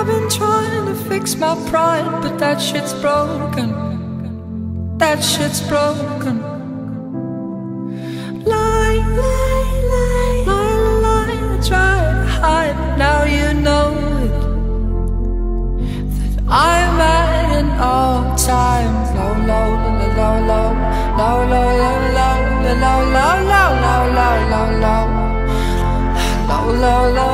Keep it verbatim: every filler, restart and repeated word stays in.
I've been trying to fix my pride, but that shit's broken. That shit's broken. Lie, lie, lie, lie, lie. I try to hide, but now you know it. That I'm at an all-time low, low, low, low, low, low, low, low, low, low, low, low, low, low, low, low, low, low, low, low.